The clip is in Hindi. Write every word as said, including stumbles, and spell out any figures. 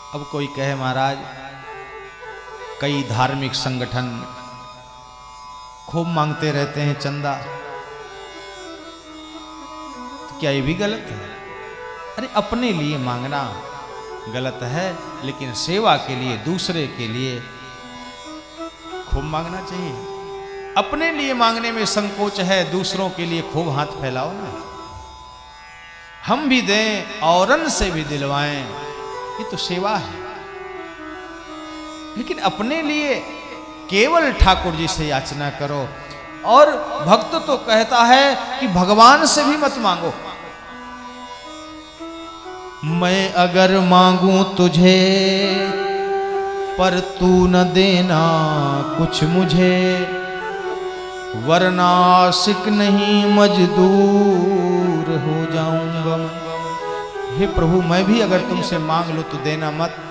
अब कोई कहे महाराज कई धार्मिक संगठन खूब मांगते रहते हैं चंदा, तो क्या ये भी गलत है? अरे अपने लिए मांगना गलत है, लेकिन सेवा के लिए, दूसरे के लिए खूब मांगना चाहिए। अपने लिए मांगने में संकोच है, दूसरों के लिए खूब हाथ फैलाओ ना। हम भी दें औरन से भी दिलवाएं, ये तो सेवा है। लेकिन अपने लिए केवल ठाकुर जी से याचना करो। और भक्त तो कहता है कि भगवान से भी मत मांगो। मैं अगर मांगूं तुझे पर तू न देना कुछ मुझे, वरना आशिक नहीं मजदूर हो जाऊंगा। हे प्रभु, मैं भी अगर तुमसे मांग लूं तो देना मत,